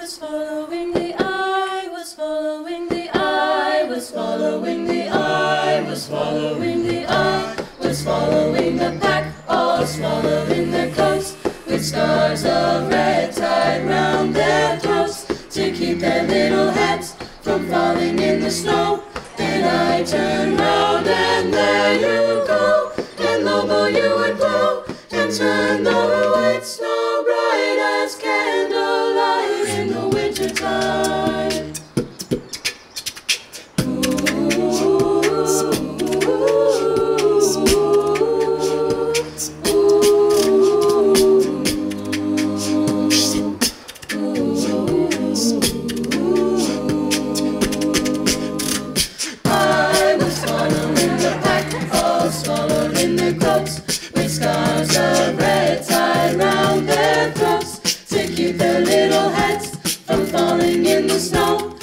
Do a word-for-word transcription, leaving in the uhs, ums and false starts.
was following the I was following the I was following the I was following the I was following the pack, all swallowing their coats, with scarves of red tied round their throats, to keep their little heads from falling in the snow. Then I turned round and there you go, and Lobo you would blow, and turn the white snow bright as candlelight in the winter time. Swallowed in their coats, with scarves of red tied round their throats, to keep their little heads from falling in the snow.